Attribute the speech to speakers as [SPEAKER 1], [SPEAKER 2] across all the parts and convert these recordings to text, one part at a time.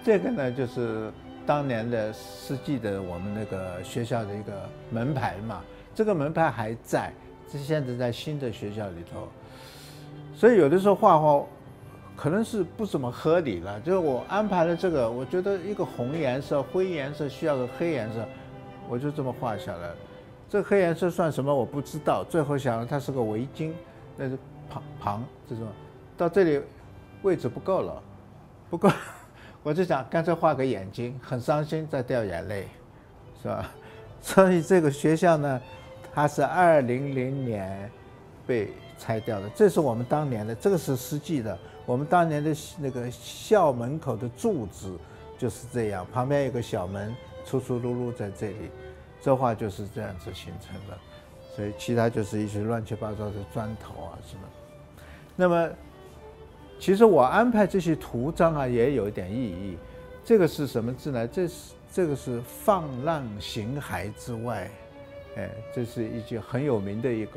[SPEAKER 1] 这个呢，就是当年的世纪的我们那个学校的一个门牌嘛。这个门牌还在，这现在在新的学校里头。所以有的时候画画可能是不怎么合理了。就是我安排了这个，我觉得一个红颜色、灰颜色需要个黑颜色，我就这么画下来了。这个黑颜色算什么我不知道，最后想了它是个围巾，那是旁这种，到这里位置不够了，不够。我就想干脆画个眼睛，很伤心，在掉眼泪，是吧？所以这个学校呢，它是2000年被拆掉的。这是我们当年的，这个是实际的。我们当年的那个校门口的柱子就是这样，旁边有个小门，出出入入在这里。这画就是这样子形成的，所以其他就是一些乱七八糟的砖头啊什么。那么。其实我安排这些图章啊，也有一点意义。这个是什么字呢？这个是放浪形骸之外，这是一句很有名的一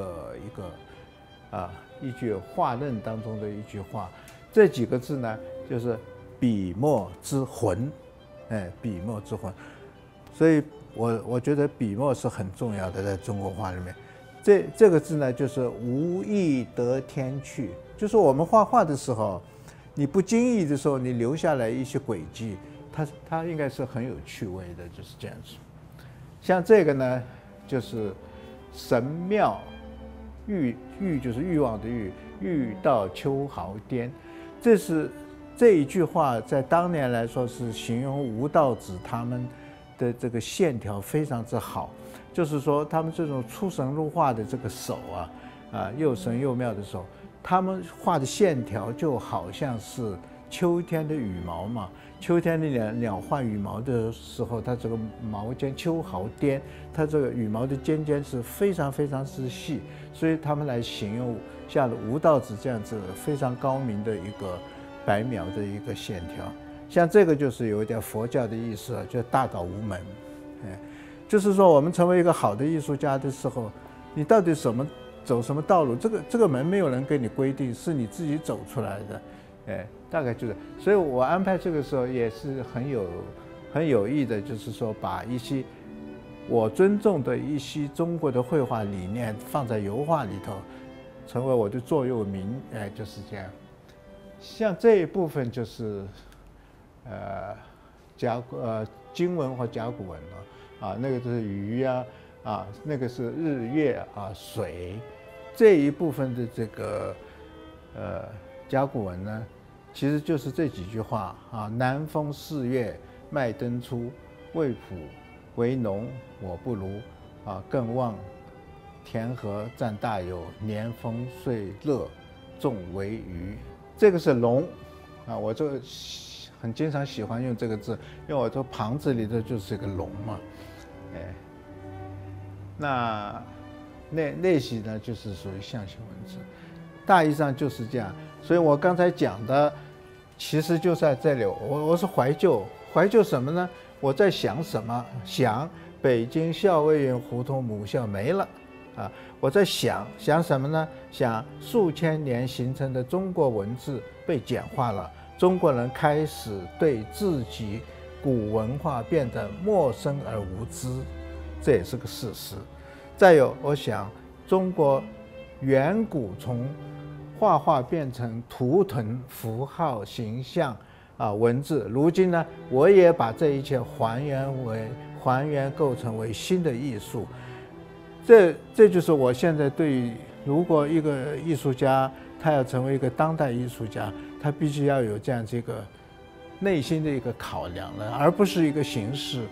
[SPEAKER 1] 句画论当中的一句话。这几个字呢，就是笔墨之魂，笔墨之魂。所以我觉得笔墨是很重要的，在中国画里面。这个字呢，就是无意得天趣。就是我们画画的时候，你不经意的时候，你留下来一些轨迹，它应该是很有趣味的，就是这样子。像这个呢，就是神妙欲就是欲望的欲，欲到秋毫颠。这一句话在当年来说是形容吴道子他们的这个线条非常之好，就是说他们这种出神入化的这个手又神又妙的手。他们画的线条就好像是秋天的羽毛嘛，秋天的鸟换羽毛的时候，它这个毛尖秋毫颠，它这个羽毛的尖尖是非常非常之细，所以他们来形容像吴道子这样子非常高明的一个白描的一个线条。像这个就是有一点佛教的意思，就大道无门，就是说我们成为一个好的艺术家的时候，你到底走什么道路？这个门没有人给你规定，是你自己走出来的，大概就是。所以我安排这个时候也是很有意的，就是说把一些我尊重的一些中国的绘画理念放在油画里头，成为我的座右铭，就是这样。像这一部分就是经文或甲骨文了，那个就是鱼那个是日月水。这一部分的这个甲骨文呢，其实就是这几句话南风四月麦登出，未卜为农我不如更望田禾占大有，年丰岁乐种为鱼。这个是龙我就很经常喜欢用这个字，因为我说旁字里头就是一个龙嘛，那些呢就是属于象形文字，大意上就是这样。所以我刚才讲的其实就在这里，我是怀旧什么呢？我在想什么？想北京校尉园胡同母校没了我在想什么呢？想数千年形成的中国文字被简化了，中国人开始对自己古文化变得陌生而无知，这也是个事实。再有，我想中国远古从画画变成图腾、符号、形象文字，如今呢，我也把这一切还原构成为新的艺术。这就是我现在对于，如果一个艺术家他要成为一个当代艺术家，他必须要有这样这个内心的一个考量了，而不是一个形式。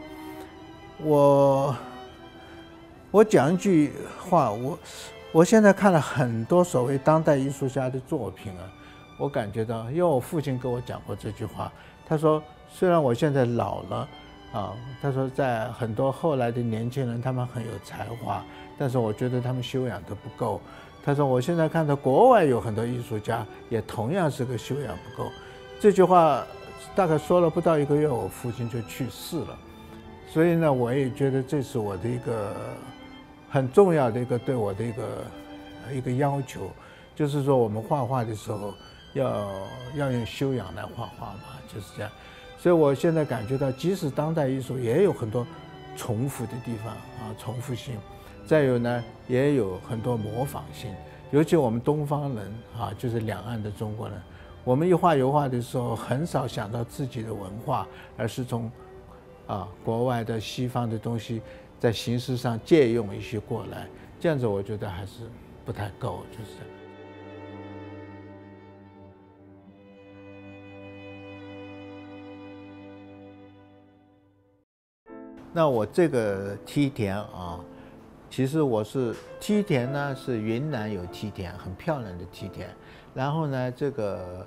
[SPEAKER 1] 我讲一句话，我现在看了很多所谓当代艺术家的作品我感觉到，因为我父亲跟我讲过这句话，他说虽然我现在老了他说在很多后来的年轻人他们很有才华，但是我觉得他们修养都不够。他说我现在看到国外有很多艺术家也同样是个修养不够。这句话大概说了不到1个月，我父亲就去世了。所以呢，我也觉得这是我的一个很重要的一个对我的一个要求，就是说我们画画的时候要用修养来画画嘛，就是这样。 所以我现在感觉到，即使当代艺术也有很多重复的地方啊，重复性。再有呢，也有很多模仿性。尤其我们东方人啊，就是两岸的中国人，我们一画油画的时候，很少想到自己的文化，而是从国外的西方的东西，在形式上借用一些过来。这样子，我觉得还是不太够，就是。那我这个梯田啊，其实我是梯田呢，是云南有梯田，很漂亮的梯田。然后呢，这个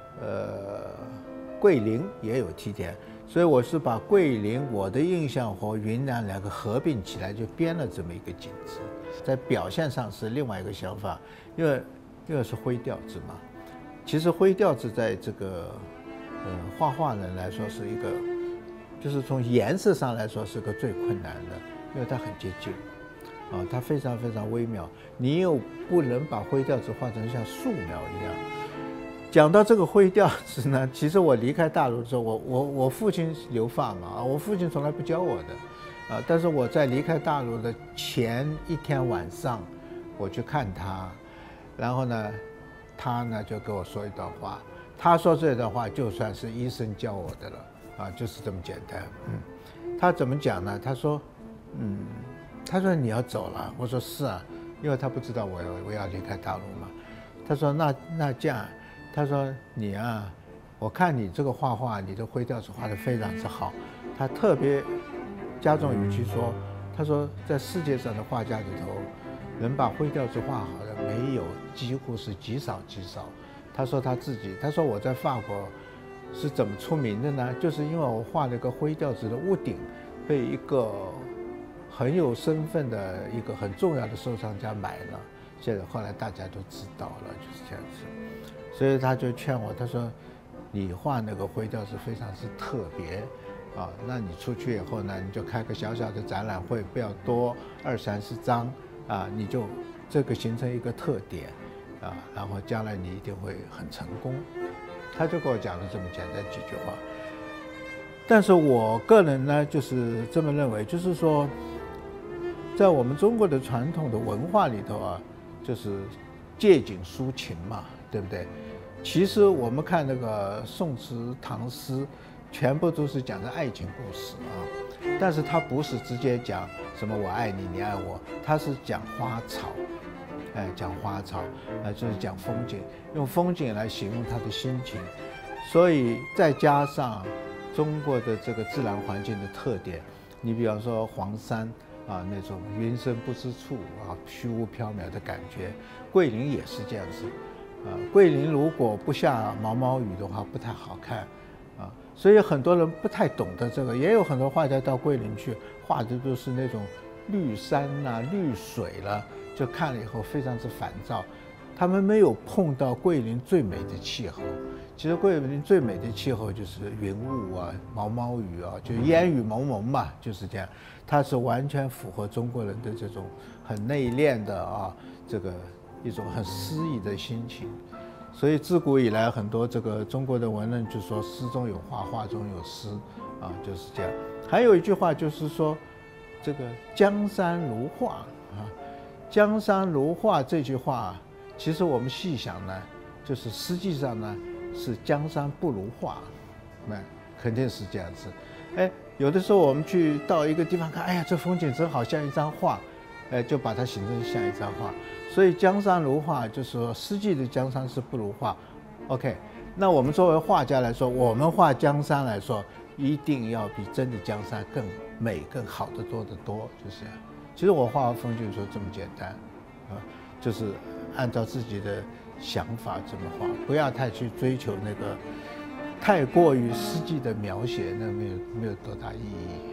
[SPEAKER 1] 桂林也有梯田，所以我是把桂林我的印象和云南两个合并起来，就编了这么一个景致。在表现上是另外一个想法，因为是灰调子嘛。其实灰调子在这个画画人来说是一个。就是从颜色上来说是个最困难的，因为它很接近，它非常非常微妙，你又不能把灰调子画成像素描一样。讲到这个灰调子呢，其实我离开大陆之后，我父亲留发嘛，我父亲从来不教我的，但是我在离开大陆的前一天晚上，我去看他，然后呢，他呢就跟我说一段话，他说这段话就算是医生教我的了。就是这么简单。他怎么讲呢？他说你要走了。我说是啊，因为他不知道我要离开大陆嘛。他说那这样，他说你啊，我看你这个画画，你的灰调子画得非常之好。他特别加重语气说，他说在世界上的画家里头，能把灰调子画好的没有，几乎是极少极少。他说他自己，他说我在法国。是怎么出名的呢？就是因为我画了一个灰调子的屋顶，被一个很有身份的一个很重要的收藏家买了。现在后来大家都知道了，就是这样子。所以他就劝我，他说：“你画那个灰调子非常之特别啊，那你出去以后呢，你就开个小小的展览会，不要多20-30张啊，你就这个形成一个特点啊，然后将来你一定会很成功。”他就跟我讲了这么简单几句话，但是我个人呢就是这么认为，就是说，在我们中国的传统的文化里头啊，就是借景抒情嘛，对不对？其实我们看那个宋词唐诗，全部都是讲的爱情故事啊，但是它不是直接讲什么我爱你，你爱我，它是讲花草。讲花草，就是讲风景，用风景来形容他的心情，所以再加上中国的这个自然环境的特点，你比方说黄山啊，那种云深不知处啊，虚无缥缈的感觉，桂林也是这样子，桂林如果不下毛毛雨的话，不太好看，所以很多人不太懂得这个，也有很多画家到桂林去画的都是那种绿山啊、绿水了。就看了以后非常之烦躁，他们没有碰到桂林最美的气候。其实桂林最美的气候就是云雾啊、毛毛雨啊，就烟雨蒙蒙嘛，就是这样。它是完全符合中国人的这种很内敛的这个一种很诗意的心情。所以自古以来，很多这个中国的文人就说诗中有画，画中有诗就是这样。还有一句话就是说，这个江山如画江山如画这句话，其实我们细想呢，就是实际上呢是江山不如画，肯定是这样子。有的时候我们去到一个地方看，哎呀，这风景真好，像一张画，就把它形成像一张画。所以江山如画，就是说实际的江山是不如画。OK， 那我们作为画家来说，我们画江山来说，一定要比真的江山更美、更好得多得多，就是这样。其实我画风就是说这么简单，就是按照自己的想法这么画，不要太去追求那个太过于实际的描写，那没有多大意义。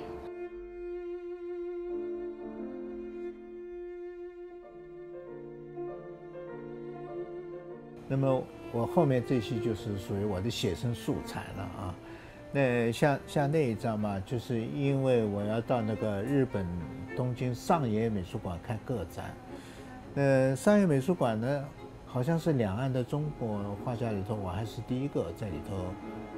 [SPEAKER 1] 那么我后面这些就是属于我的写生素材了啊。那像那一张嘛，就是因为我要到那个日本东京上野美术馆看个展，上野美术馆呢，好像是两岸的中国画家里头，我还是第一个在里头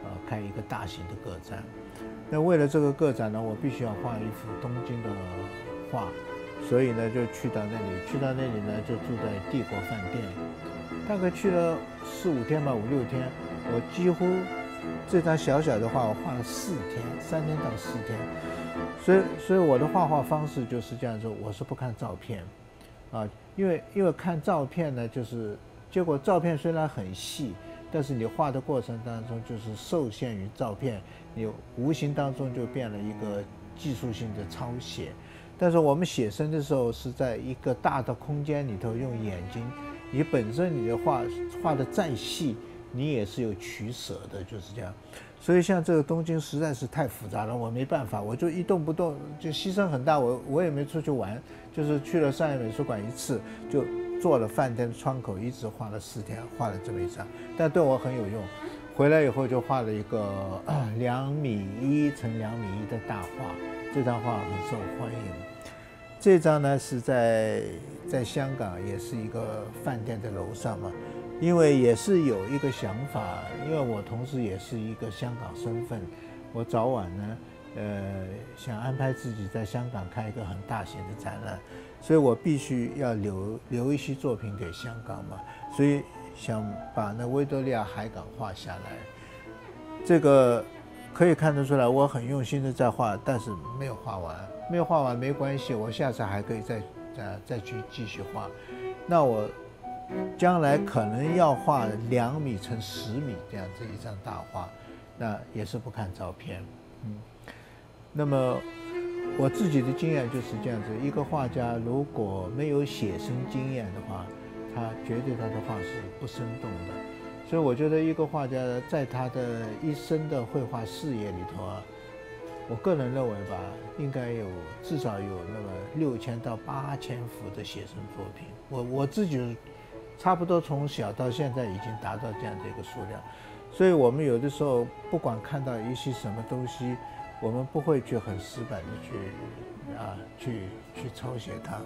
[SPEAKER 1] 开一个大型的个展。那为了这个个展呢，我必须要画一幅东京的画，所以呢就去到那里，呢就住在帝国饭店，大概去了4、5天吧，5、6天，我几乎这张小小的画我画了4天，3天到4天，所以我的画画方式就是这样子，我是不看照片，因为看照片呢，就是结果照片虽然很细，但是你画的过程当中就是受限于照片，你无形当中就变了一个技术性的抄写。但是我们写生的时候是在一个大的空间里头用眼睛，你本身你的画的再细，你也是有取舍的，就是这样。所以像这个东京实在是太复杂了，我没办法，我就一动不动，就牺牲很大。我也没出去玩，就是去了上海美术馆1次，就坐了饭店的窗口，一直画了4天，画了这么一张，但对我很有用。回来以后就画了一个2.1米乘2.1米的大画，这张画很受欢迎。这张呢是在香港，也是一个饭店的楼上嘛，因为也是有一个想法，因为我同时也是一个香港身份，我早晚呢，想安排自己在香港开一个很大型的展览，所以我必须要留一些作品给香港嘛，所以想把那维多利亚海港画下来。这个可以看得出来，我很用心的在画，但是没有画完。没有画完没关系，我下次还可以再去继续画。那我将来可能要画2米乘10米这样子一张大画，那也是不看照片。那么我自己的经验就是这样子，一个画家如果没有写生经验的话，他绝对他的画是不生动的。所以我觉得一个画家在他的一生的绘画事业里头啊，我个人认为吧，应该至少有那么6000到8000幅的写生作品。我自己差不多从小到现在已经达到这样的一个数量，所以我们有的时候不管看到一些什么东西，我们不会去很死板的去抄写它。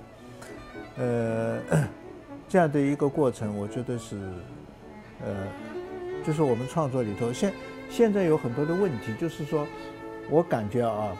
[SPEAKER 1] 这样的一个过程，我觉得是就是我们创作里头现在有很多的问题，就是说。我感觉啊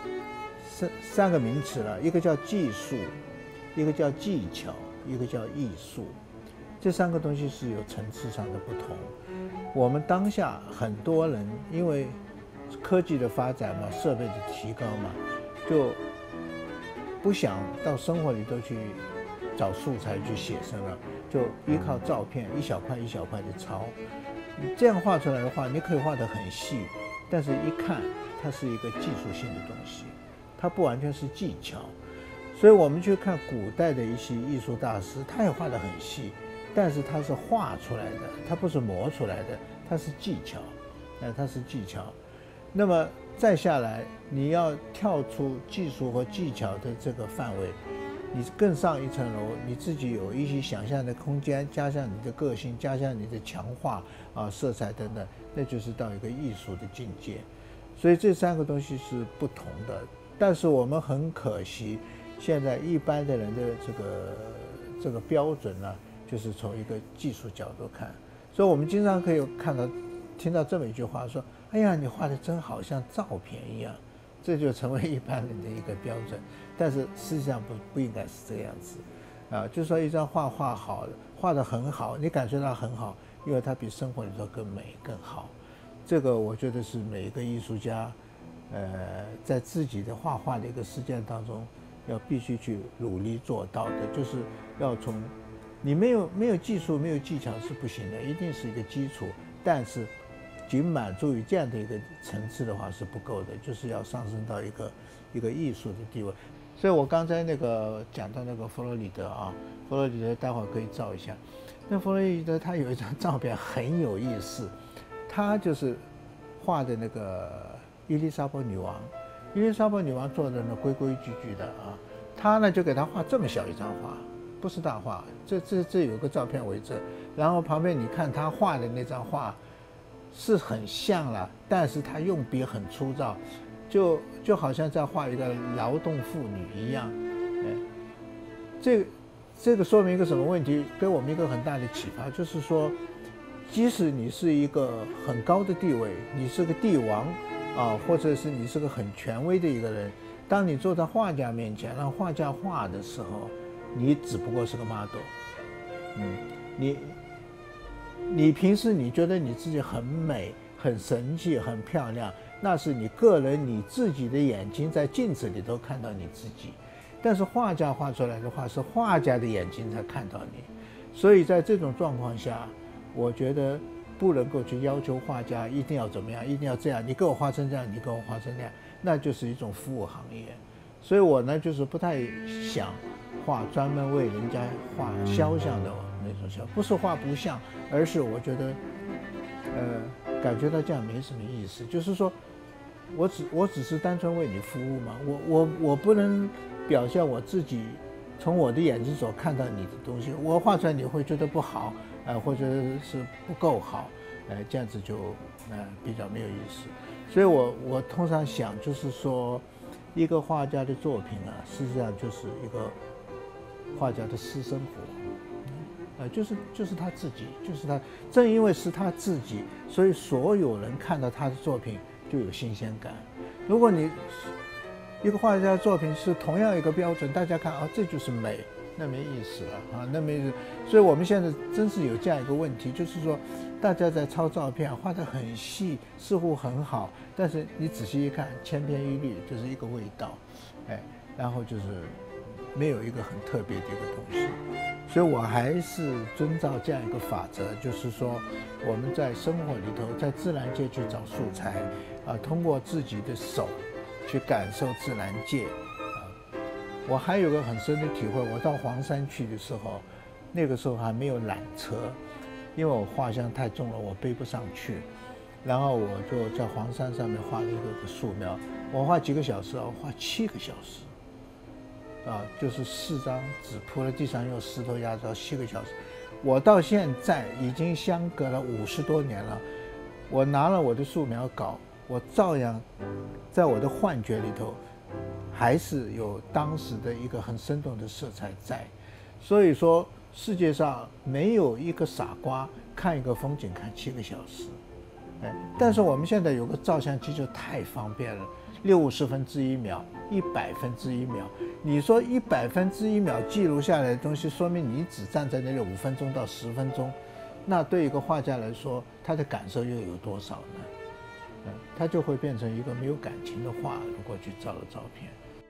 [SPEAKER 1] ，3个名词了，一个叫技术，一个叫技巧，一个叫艺术，这3个东西是有层次上的不同。我们当下很多人因为科技的发展嘛，设备的提高嘛，就不想到生活里头去找素材去写生了，就依靠照片一小块一小块的抄。你这样画出来的话，你可以画得很细，但是一看它是一个技术性的东西，它不完全是技巧。所以我们去看古代的一些艺术大师，他也画得很细，但是他是画出来的，他不是磨出来的，他是技巧，它是技巧。那么再下来，你要跳出技术和技巧的这个范围，你更上一层楼，你自己有一些想象的空间，加上你的个性，加上你的强化色彩等等，那就是到一个艺术的境界。所以这3个东西是不同的，但是我们很可惜，现在一般的人的这个标准呢，就是从一个技术角度看。所以我们经常可以听到这么一句话说：“哎呀，你画的真好，像照片一样。”这就成为一般人的一个标准，但是实际上不应该是这样子，就是说一张画好，画得很好，你感觉到很好，因为它比生活里头更美更好。这个我觉得是每一个艺术家，在自己的画画的一个实践当中，要必须去努力做到的，就是要从你没有技术没有技巧是不行的，一定是一个基础，但是仅满足于这样的一个层次的话是不够的，就是要上升到一个艺术的地位。所以我刚才讲到那个弗洛里德啊，弗洛里德待会儿可以照一下。那弗洛里德他有一张照片很有意思，他就是画的那个伊丽莎白女王，伊丽莎白女王做的规规矩矩的啊，他呢就给他画这么小一张画，不是大画，这有个照片为证。然后旁边你看他画的那张画。是很像了，但是他用笔很粗糙，就好像在画一个劳动妇女一样。这个说明一个什么问题？给我们一个很大的启发，就是说， 即使你是一个很高的地位，你是个帝王啊，或者是你是个很权威的一个人，当你坐在画家面前让画家画的时候，你只不过是个 model。你平时你觉得你自己很美、很神气、很漂亮，那是你个人你自己的眼睛在镜子里头看到你自己，但是画家画出来的画是画家的眼睛才看到你。所以在这种状况下，我觉得不能够去要求画家一定要怎么样，一定要这样，你给我画成这样，你给我画成那样，那就是一种服务行业。所以我呢，就是不太想画专门为人家画肖像的那种肖，不是画不像，而是我觉得，感觉到这样没什么意思。就是说，我只是单纯为你服务嘛，我不能表现我自己从我的眼睛所看到你的东西，我画出来你会觉得不好，或者是不够好，这样子就比较没有意思。所以我通常想就是说，一个画家的作品啊，实际上就是一个画家的私生活，就是他自己，就是他。正因为是他自己，所以所有人看到他的作品就有新鲜感。如果你一个画家的作品是同样一个标准，大家看啊，这就是美，那没意思了啊，那没意思。所以我们现在真是有这样一个问题，就是说，大家在抄照片画得很细，似乎很好，但是你仔细一看，千篇一律，就是一个味道，然后就是没有一个很特别的一个东西。所以我还是遵照这样一个法则，就是说我们在生活里头，在自然界去找素材啊，通过自己的手去感受自然界啊。我还有个很深的体会，我到黄山去的时候，那个时候还没有缆车，因为我画像太重了，我背不上去。然后我就在黄山上面画了一个素描，我画几个小时啊，我画7个小时。就是4张纸铺在地上，用石头压着7个小时。我到现在已经相隔了50多年了，我拿了我的素描稿，我照样在我的幻觉里头，还是有当时的一个很生动的色彩在。所以说，世界上没有一个傻瓜看一个风景看7个小时。但是我们现在有个照相机就太方便了，60分之一秒，100分之一秒。你说100分之一秒记录下来的东西，说明你只站在那里5分钟到10分钟，那对一个画家来说，他的感受又有多少呢？他就会变成一个没有感情的画，如果去照了照片。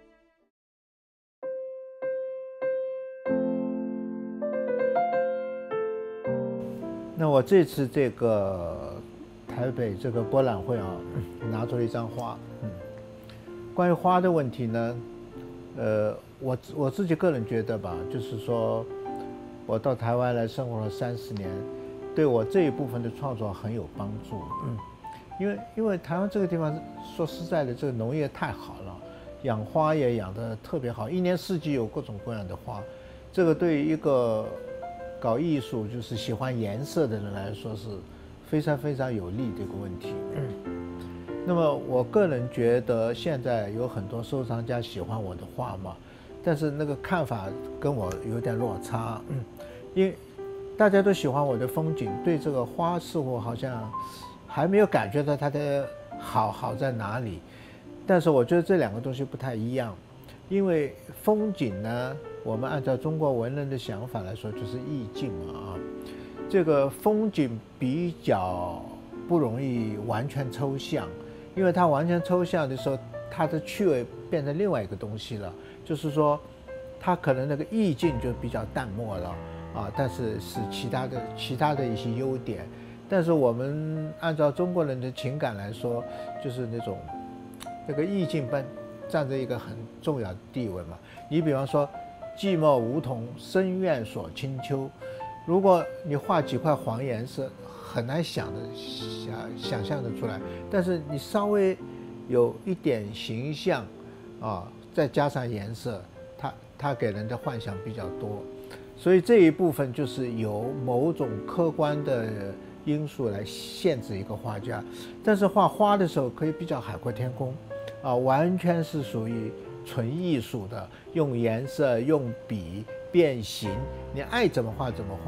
[SPEAKER 1] 那我这次这个台北这个博览会啊，拿出了一张画。关于花的问题呢，我自己个人觉得吧，就是说，我到台湾来生活了30年，对我这一部分的创作很有帮助。因为台湾这个地方说实在的，这个农业太好了，养花也养得特别好，1年4季有各种各样的花，这个对于一个搞艺术就是喜欢颜色的人来说是非常非常有利的一个问题。那么我个人觉得现在有很多收藏家喜欢我的画嘛，但是那个看法跟我有点落差。因为大家都喜欢我的风景，对这个花似乎好像还没有感觉到它的好在哪里。但是我觉得这2个东西不太一样，因为风景呢，我们按照中国文人的想法来说，就是意境嘛。这个风景比较不容易完全抽象，因为它完全抽象的时候，它的趣味变成另外一个东西了，就是说，它可能那个意境就比较淡漠了但是是其他的一些优点。但是我们按照中国人的情感来说，就是那个意境占着一个很重要的地位嘛。你比方说，寂寞梧桐深院锁清秋，如果你画几块黄颜色，很难想象得出来。但是你稍微有一点形象再加上颜色，它给人的幻想比较多。所以这一部分就是由某种客观的因素来限制一个画家。但是画花的时候可以比较海阔天空完全是属于纯艺术的，用颜色用笔变形，你爱怎么画怎么画。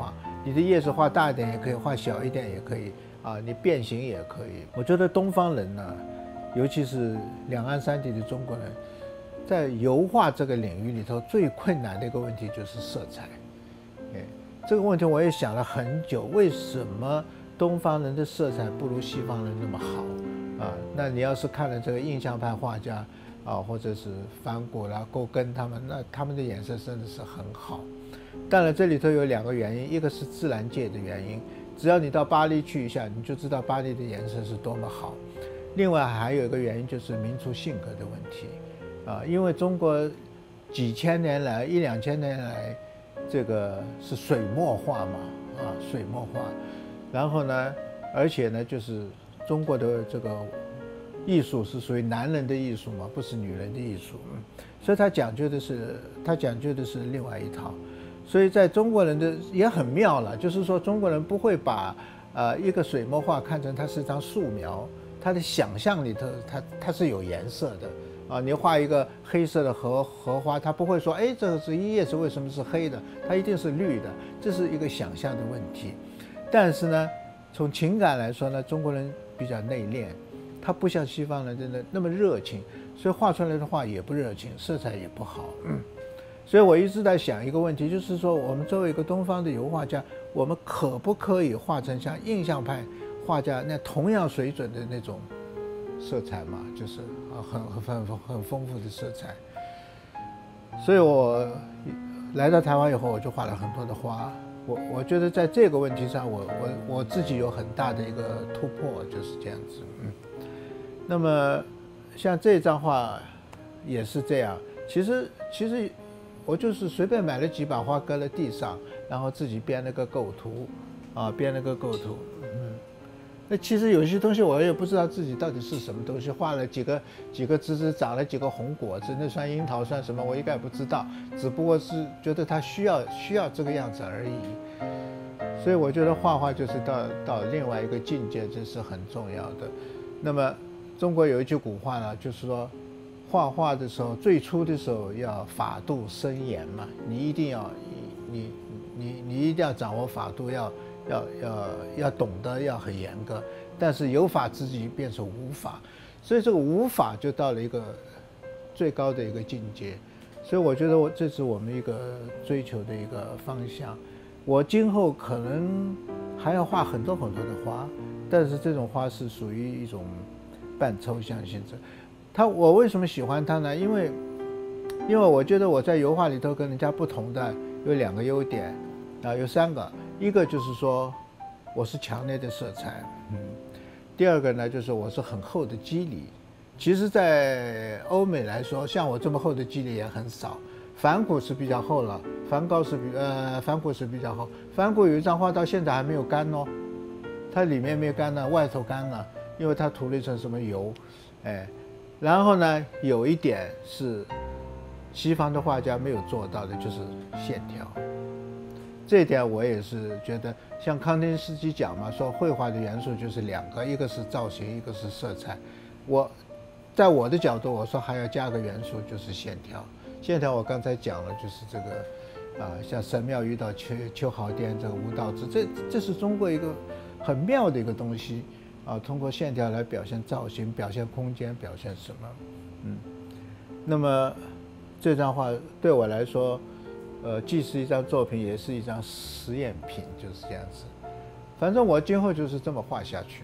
[SPEAKER 1] 你的叶子画大一点也可以，画小一点也可以啊，你变形也可以。我觉得东方人呢，尤其是两岸三地的中国人，在油画这个领域里头最困难的一个问题就是色彩。这个问题我也想了很久，为什么东方人的色彩不如西方人那么好啊？那你要是看了这个印象派画家啊，或者是梵谷啦、勾根他们，那他们的颜色真的是很好。当然这里头有2个原因，一个是自然界的原因，只要你到巴黎去一下，你就知道巴黎的颜色是多么好。另外还有一个原因就是民族性格的问题啊，因为中国几千年来、1、2千年来，这个是水墨画嘛，啊，水墨画，然后呢，而且呢，就是中国的这个艺术是属于男人的艺术嘛，不是女人的艺术，所以他讲究的是另外一套，所以在中国人的也很妙了，就是说中国人不会把一个水墨画看成它是一张素描，他的想象里头它是有颜色的。啊，你画一个黑色的荷花，他不会说，哎，这一叶子为什么是黑的？它一定是绿的，这是一个想象的问题。但是呢，从情感来说呢，中国人比较内敛，他不像西方人真的那么热情，所以画出来的画也不热情，色彩也不好。所以我一直在想一个问题，就是说，我们作为一个东方的油画家，我们可不可以画成像印象派画家那同样水准的那种色彩嘛，就是很丰富的色彩。所以我来到台湾以后，我就画了很多的花。我觉得在这个问题上，我自己有很大的一个突破，就是这样子。那么像这张画也是这样，其实我就是随便买了几把花搁在地上，然后自己编了个构图，编了个构图。那其实有些东西我也不知道自己到底是什么东西，画了几个枝长了几个红果子，那算樱桃算什么？我应该不知道，只不过是觉得它需要这个样子而已。所以我觉得画画就是到另外一个境界，这是很重要的。那么中国有一句古话呢，就是说画画的时候，最初的时候要法度森严嘛，你一定要你一定要掌握法度，要懂得要很严格，但是有法自己变成无法，所以这个无法就到了一个最高的一个境界。所以我觉得这是我们一个追求的一个方向。我今后可能还要画很多的花，但是这种花是属于一种半抽象性质。我为什么喜欢它呢？因为我觉得我在油画里头跟人家不同的有2个优点，有3个。一个就是说我是强烈的色彩，第2个呢就是我是很厚的肌理。其实在欧美来说，像我这么厚的肌理也很少。梵谷是比较厚了，梵谷是比较厚。梵谷有一张画到现在还没有干哦，它里面没有干呢，外头干了，因为它涂了一层什么油，然后呢有一点是西方的画家没有做到的，就是线条。这一点我也是觉得，像康定斯基讲嘛，说绘画的元素就是2个，一个是造型，一个是色彩。在我的角度，我说还要加个元素，就是线条。线条我刚才讲了，就是这个像神庙遇到秋毫殿这个舞蹈之，这是中国一个很妙的一个东西通过线条来表现造型，表现空间，表现什么。那么这张画对我来说，既是一张作品，也是一张实验品，就是这样子。反正我今后就是这么画下去。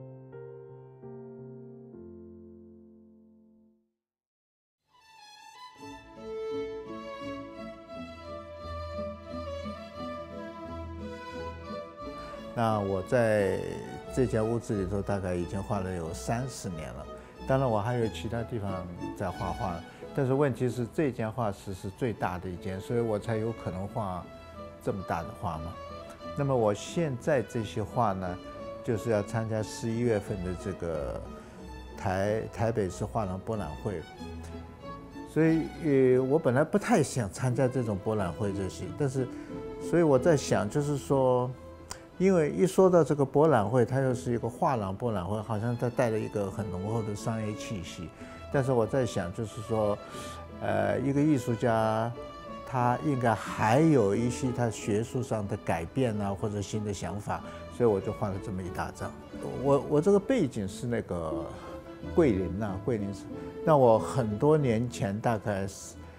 [SPEAKER 1] 那我在这家屋子里头大概已经画了有30年了，当然我还有其他地方在画画，但是问题是这间画室是最大的一间，所以我才有可能画这么大的画嘛。那么我现在这些画呢，就是要参加11月份的这个台北市画廊博览会，所以我本来不太想参加这种博览会这些，但是所以我在想，就是说。因为一说到这个博览会，它又是一个画廊博览会，好像它带了一个很浓厚的商业气息。但是我在想，就是说，一个艺术家他应该还有一些他学术上的改变啊，或者新的想法，所以我就画了这么一大张。我这个背景是那个桂林啊，桂林是，那我很多年前，大概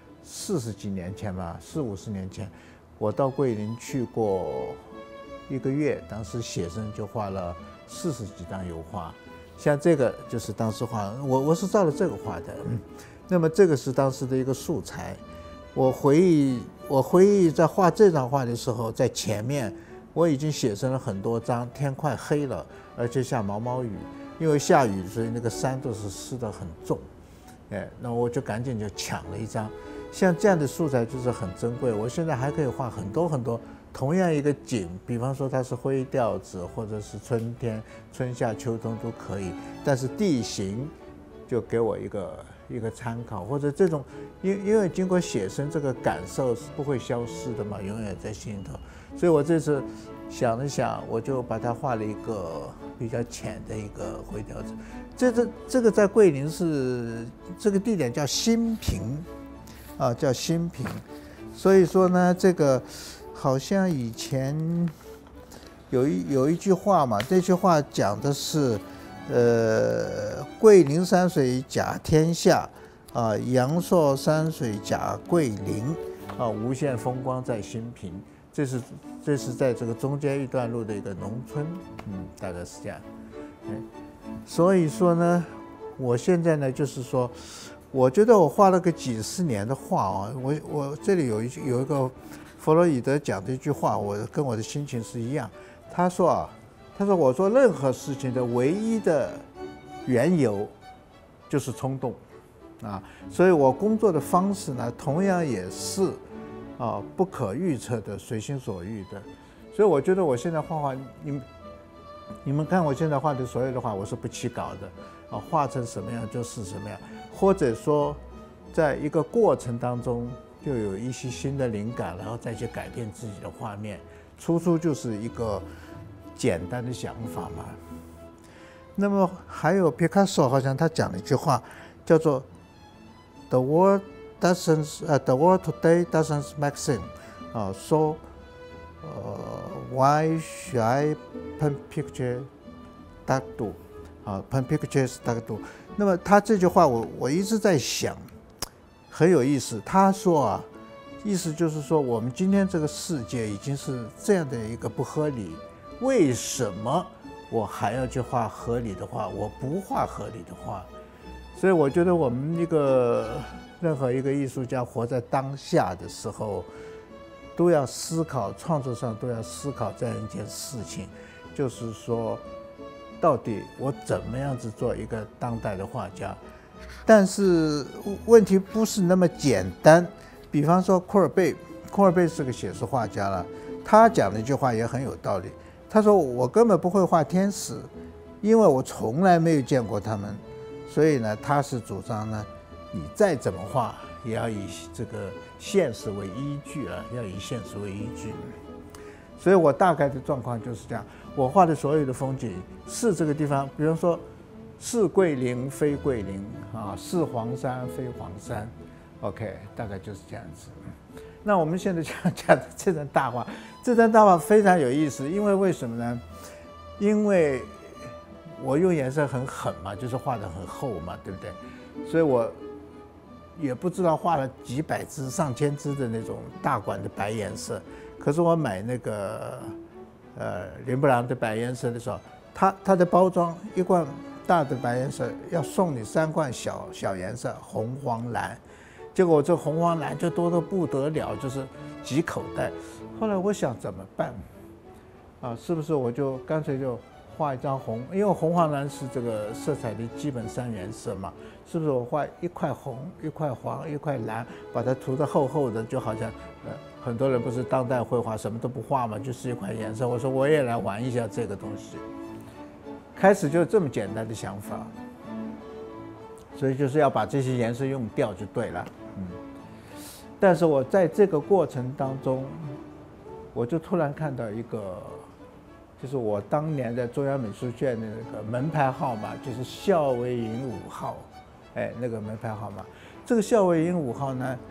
[SPEAKER 1] 40几年前吧，40、50年前，我到桂林去过1个月，当时写生就画了40几张油画，像这个就是当时画，我是照着这个画的。那么这个是当时的一个素材。我回忆在画这张画的时候，在前面我已经写成了很多张，天快黑了，而且下毛毛雨，因为下雨，所以那个山都是湿得很重。那我就赶紧就抢了一张。像这样的素材就是很珍贵，我现在还可以画很多很多同样一个景，比方说它是灰调子，或者是春天、春夏秋冬都可以，但是地形就给我一个参考，或者这种，因为经过写生，这个感受是不会消失的嘛，永远在心里头。所以我这次想了想，我就把它画了一个比较浅的一个灰调子。这个在桂林是这个地点叫新平，啊，叫新平。所以说呢，这个好像以前有一句话嘛，这句话讲的是。桂林山水甲天下，啊，阳朔山水甲桂林，啊，无限风光在新平。这是在这个中间一段路的一个农村，大概是这样。所以说呢，我现在呢就是说，我觉得我画了个几十年的画啊，我这里有一个弗洛伊德讲的一句话，我跟我的心情是一样。他说我做任何事情的唯一的缘由就是冲动，啊，所以我工作的方式呢，同样也是不可预测的，随心所欲的。所以我觉得我现在画画，你们看我现在画的所有的画，我是不起稿的，画成什么样就是什么样，或者说在一个过程当中就有一些新的灵感，然后再去改变自己的画面，初就是一个简单的想法嘛。那么还有毕卡索，好像他讲了一句话，叫做 "The world today doesn't make sense， so why should I paint pictures that do？ paint pictures that do。那么他这句话我一直在想，很有意思。他说意思就是说，我们今天这个世界已经是这样的一个不合理。为什么我还要去画合理的画？我不画合理的画。所以我觉得我们任何一个艺术家活在当下的时候，都要思考，创作上都要思考这样一件事情，就是说，到底我怎么样子做一个当代的画家？但是问题不是那么简单。比方说库尔贝是个写实画家了，他讲的一句话也很有道理。他说：“我根本不会画天使，因为我从来没有见过他们。所以呢，他是主张呢，你再怎么画，也要以这个现实为依据了，要以现实为依据。所以我大概的状况就是这样。我画的所有的风景是这个地方，比如说是桂林非桂林是黄山非黄山 ，OK， 大概就是这样子。”那我们现在讲的这张大画，非常有意思，因为为什么呢？因为我用颜色很狠嘛，就是画得很厚嘛，对不对？所以我也不知道画了几百支、上千支的那种大管的白颜色。可是我买那个林布朗的白颜色的时候，它的包装一罐大的白颜色要送你3罐小颜色，红、黄、蓝。结果我这红黄蓝就多得不得了，就是几口袋。后来我想怎么办？是不是我就干脆就画一张红？因为红黄蓝是这个色彩的基本3原色嘛，是不是我画一块红、一块黄、一块蓝，把它涂得厚厚的，就好像很多人不是当代绘画什么都不画嘛，就是一块颜色。我说我也来玩一下这个东西。开始就这么简单的想法，所以就是要把这些颜色用掉就对了。但是我在这个过程当中，我就突然看到一个，就是我当年在中央美术院的那个门牌号码，就是校尉营5号，那个门牌号码。这个校尉营5号呢，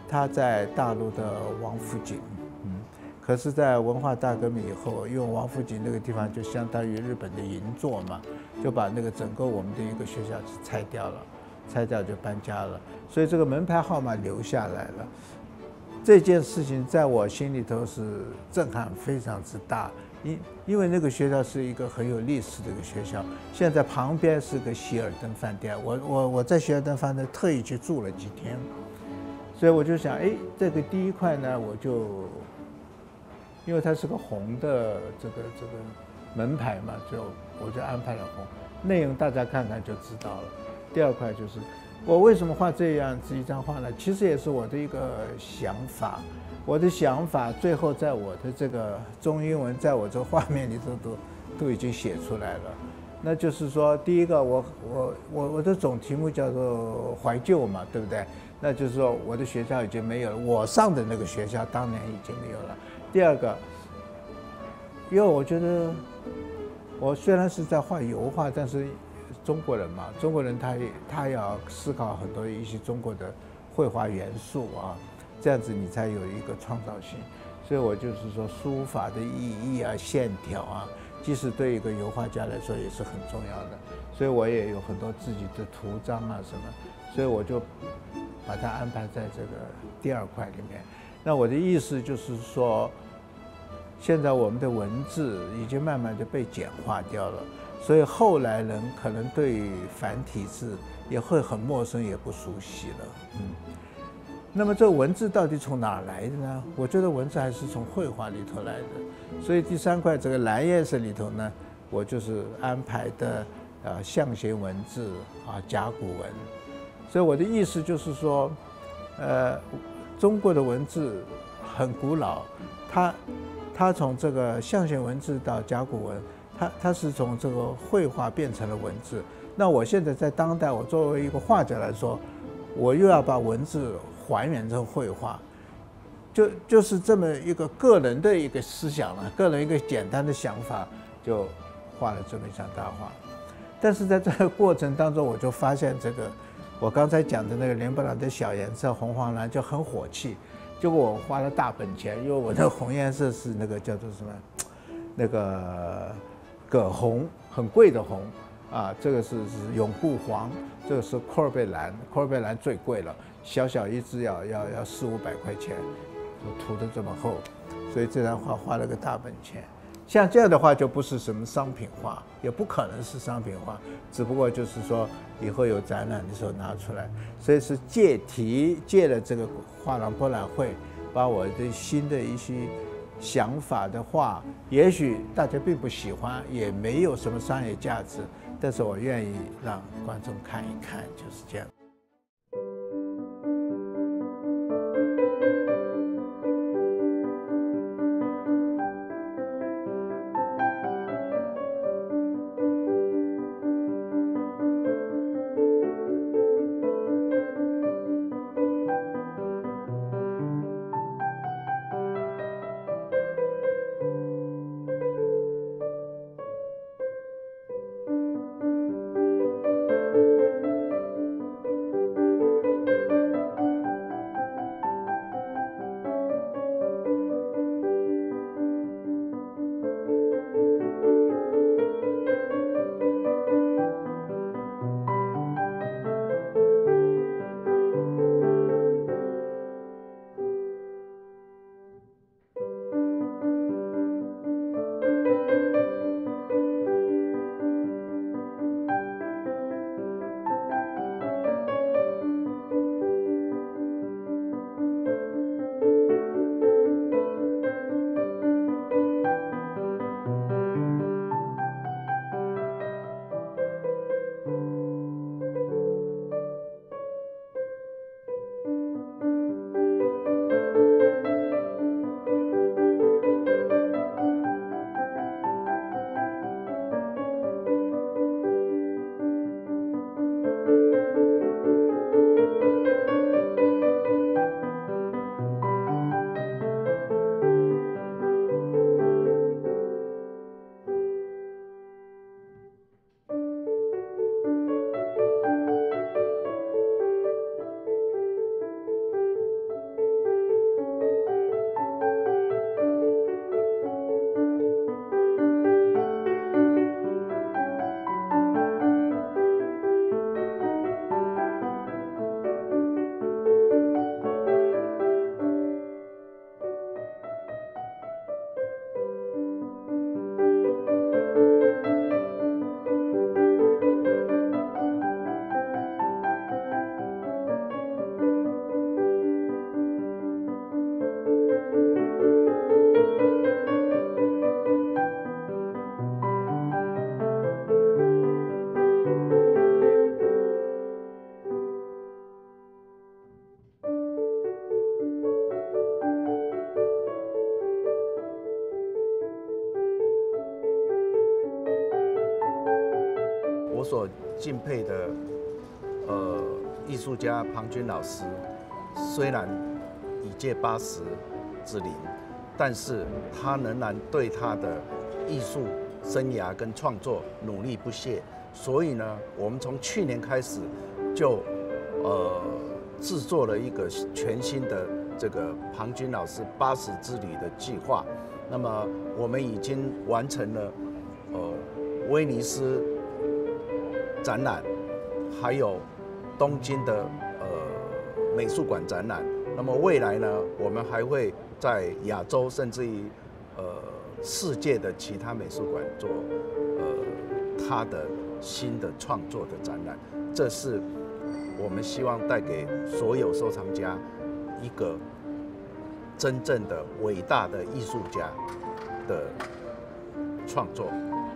[SPEAKER 1] 他在大陆的王府井，可是，在文化大革命以后，因为王府井那个地方就相当于日本的银座嘛，就把那个整个我们的一个学校是拆掉了，拆掉就搬家了，所以这个门牌号码留下来了。这件事情在我心里头是震撼非常之大，因为那个学校是一个很有历史的一个学校，现在旁边是个希尔登饭店，我在希尔登饭店特意去住了几天，所以我就想，哎，这个第一块呢，我就因为它是个红的这个门牌嘛，我就安排了红，内容大家看看就知道了。第二块就是我为什么画这样子一张画呢？其实也是我的一个想法，我的想法最后在我的这个中英文，在我这个画面里头都已经写出来了。那就是说，第一个，我的总题目叫做怀旧嘛，对不对？那就是说，我的学校已经没有了，我上的那个学校当年已经没有了。第二个，因为我觉得，我虽然是在画油画，但是中国人嘛，中国人他要思考很多一些中国的绘画元素啊，这样子你才有一个创造性。所以我就是说，书法的意义啊、线条啊，即使对一个油画家来说也是很重要的。所以我也有很多自己的图章啊什么，所以我就把它安排在这个第二块里面。那我的意思就是说，现在我们的文字已经慢慢的被简化掉了，所以后来人可能对繁体字也会很陌生，也不熟悉了。那么这文字到底从哪儿来的呢？我觉得文字还是从绘画里头来的。所以第三块这个蓝颜色里头呢，我就是安排的象形文字啊、甲骨文。所以我的意思就是说，中国的文字很古老，它从这个象形文字到甲骨文，它是从这个绘画变成了文字。那我现在在当代，我作为一个画家来说，我又要把文字还原成绘画，就是这么一个个人的一个思想了，个人一个简单的想法，就画了这么一张大画。但是在这个过程当中，我就发现这个我刚才讲的那个连勃朗的小颜色红黄蓝就很火气。结果我花了大本钱，因为我的红颜色是那个叫做什么，那个葛红，很贵的红啊，这个是永固黄，这个是库尔贝蓝，库尔贝蓝最贵了，小小一支要400-500块钱，就涂得这么厚，所以这张画花了个大本钱。像这样的话就不是什么商品画，也不可能是商品画，只不过就是说以后有展览的时候拿出来，所以是借了这个画廊博览会，把我的新的一些想法的画，也许大家并不喜欢，也没有什么商业价值，但是我愿意让观众看一看，就是这样。
[SPEAKER 2] 所敬佩的艺术家庞军老师，虽然已届80之龄，但是他仍然对他的艺术生涯跟创作努力不懈。所以呢，我们从去年开始就制作了一个全新的这个庞军老师80之旅的计划。那么我们已经完成了威尼斯展览，还有东京的美术馆展览。那么未来呢，我们还会在亚洲甚至于世界的其他美术馆做他的新的创作的展览。这是我们希望带给所有收藏家一个真正的伟大的艺术家的创作。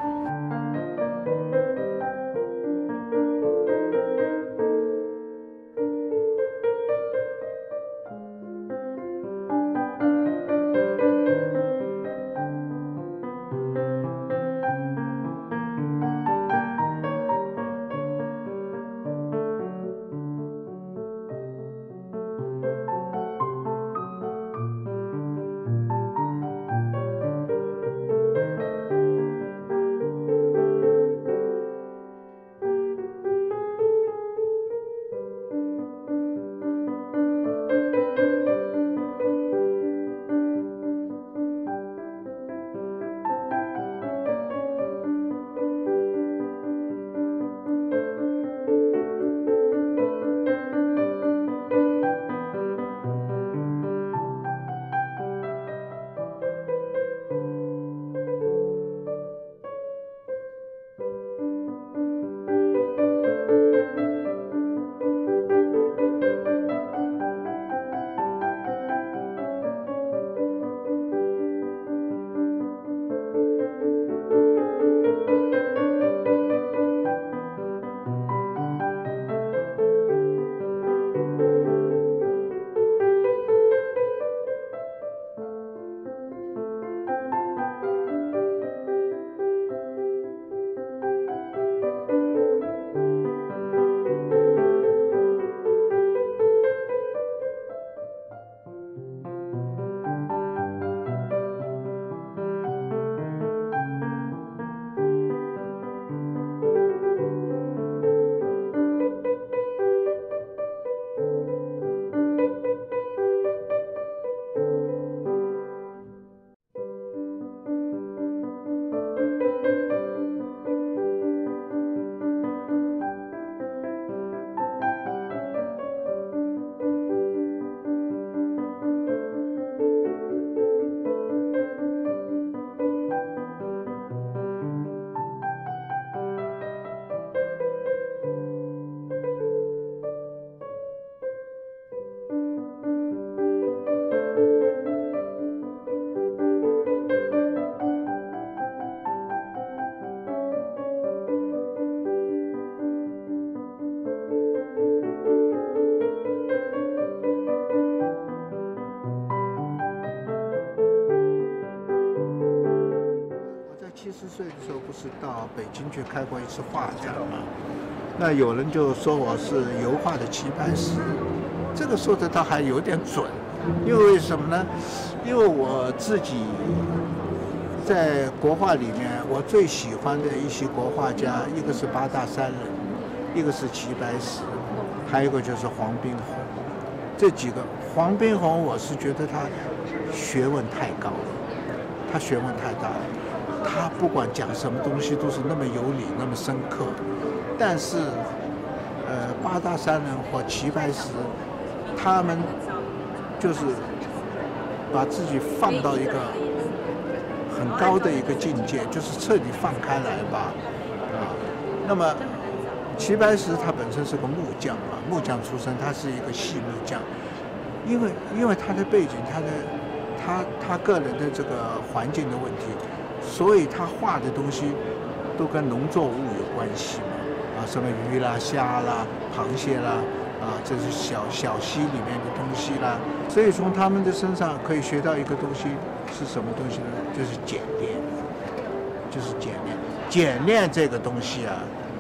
[SPEAKER 1] 70岁的时候不是到北京去开过一次画展吗？那有人就说我是油画的齐白石，这个说的倒还有点准，因为什么呢？因为我自己在国画里面，我最喜欢的一些国画家，一个是八大山人，一个是齐白石，还有一个就是黄宾虹。这几个，黄宾虹我是觉得他学问太高了，他学问太大了。他不管讲什么东西都是那么有理，那么深刻。但是，八大山人或齐白石，他们就是把自己放到一个很高的一个境界，就是彻底放开来吧，啊。那么，齐白石他本身是个木匠嘛，木匠出身，他是一个细木匠。因为他的背景，他个人的这个环境的问题。所以他画的东西都跟农作物有关系嘛，啊，什么鱼啦、虾啦、螃蟹啦，啊，这是小溪里面的东西啦。所以从他们的身上可以学到一个东西是什么东西呢？就是简练，就是简练。简练这个东西啊，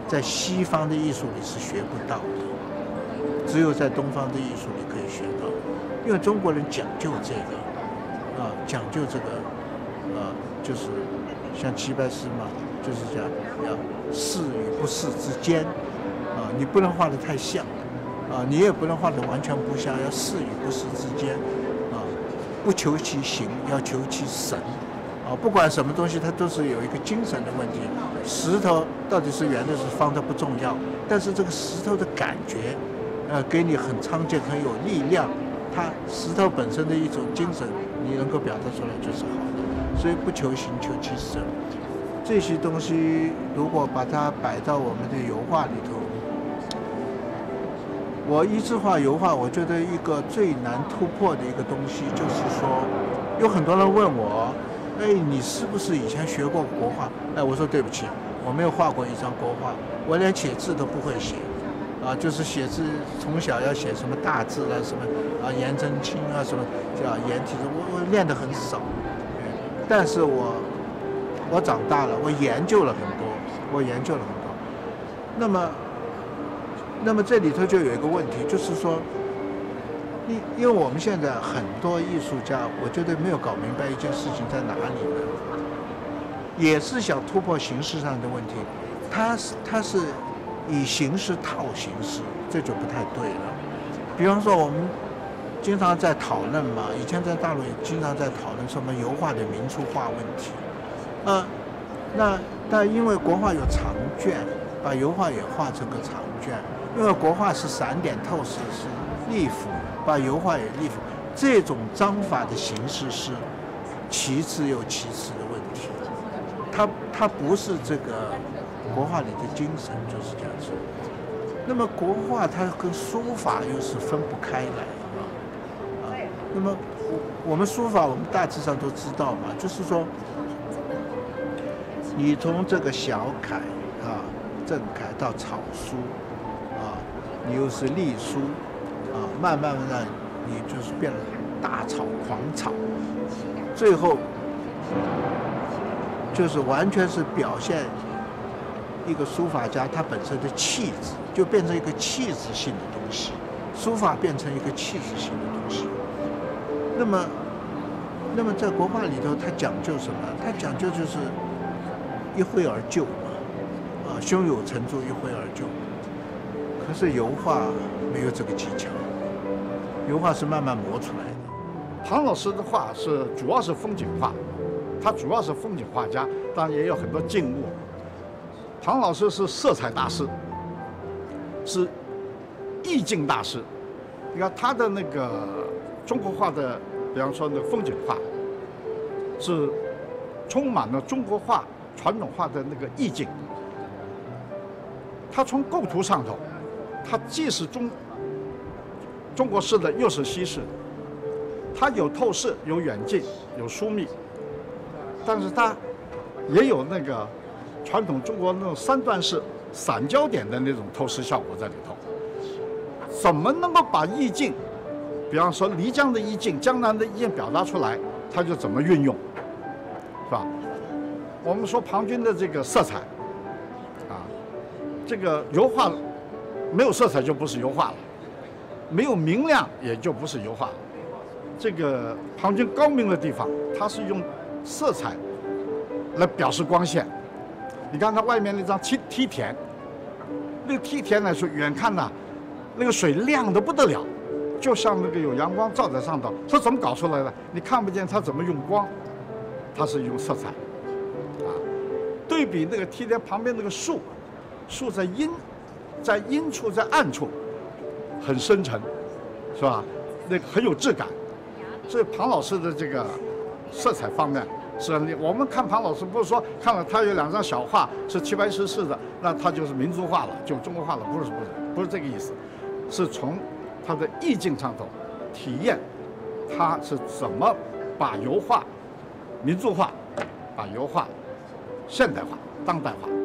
[SPEAKER 1] 在西方的艺术里是学不到的，只有在东方的艺术里可以学到。因为中国人讲究这个，讲究这个，就是像齐白石嘛，就是讲要是与不是之间，你不能画得太像，你也不能画得完全不像，要是与不是之间，不求其形，要求其神。不管什么东西，它都是有一个精神的问题。石头到底是圆的是方的不重要，但是这个石头的感觉，给你很苍劲，很有力量。它石头本身的一种精神，你能够表达出来就是好的。所以不求形，求其神。这些东西如果把它摆到我们的油画里头，我一字画油画，我觉得一个最难突破的一个东西，就是说，有很多人问我。你是不是以前学过国画？我说对不起，我没有画过一张国画，我连写字都不会写，就是写字从小要写什么大字啊，什么颜真卿啊，什么叫颜体字，我练得很少。但是我长大了，我研究了很多，那么这里头就有一个问题，就是说。因为我们现在很多艺术家，我觉得没有搞明白一件事情在哪里呢？也是想突破形式上的问题，他是以形式套形式，这就不太对了。比方说，我们经常在讨论嘛，以前在大陆也经常在讨论什么油画的民族化问题，但因为国画有长卷，把油画也画成个长卷，因为国画是散点透视，是立幅。把油画也立幅，这种章法的形式是其次又其次的问题，它不是这个国画里的精神，就是这样子。那么国画它跟书法又是分不开来的那么我们书法我们大致上都知道嘛，就是说你从这个小楷正楷到草书你又是隶书。慢慢的，你就是变了大草、狂草，最后就是完全是表现一个书法家他本身的气质，就变成一个气质性的东西，书法变成一个气质性的东西。那么在国画里头，它讲究什么？它讲究就是一挥而就嘛，胸有成竹，一挥而就。可是油画没有这个技巧。油画是慢慢磨出来的。
[SPEAKER 3] 庞老师的画主要是风景画，他主要是风景画家，当然也有很多静物。庞老师是色彩大师，是意境大师。你看他的那个中国画的，比方说那个风景画，是充满了中国画传统画的那个意境。他从构图上头，他既是中国式的，又是西式，它有透视，有远近，有疏密，但是它也有那个传统中国那种三段式散焦点的那种透视效果在里头。怎么能够把意境，比方说漓江的意境、江南的意境表达出来，它就怎么运用，是吧？我们说庞军的这个色彩，这个油画没有色彩就不是油画了。没有明亮，也就不是油画。这个庞军高明的地方，他是用色彩来表示光线。你看他外面那张梯田，那个梯田来说，远看呐，那个水亮得不得了，就像那个有阳光照在上头。他怎么搞出来的？你看不见他怎么用光，他是用色彩。对比那个梯田旁边那个树在阴处，在暗处。很深沉，是吧？那个很有质感。所以庞老师的这个色彩方面是我们看庞老师，不是说看了他有2张小画是齐白石式的，那他就是民族画了，就中国画了，不是这个意思，是从他的意境上头体验他是怎么把油画民族化，把油画现代化、当代化。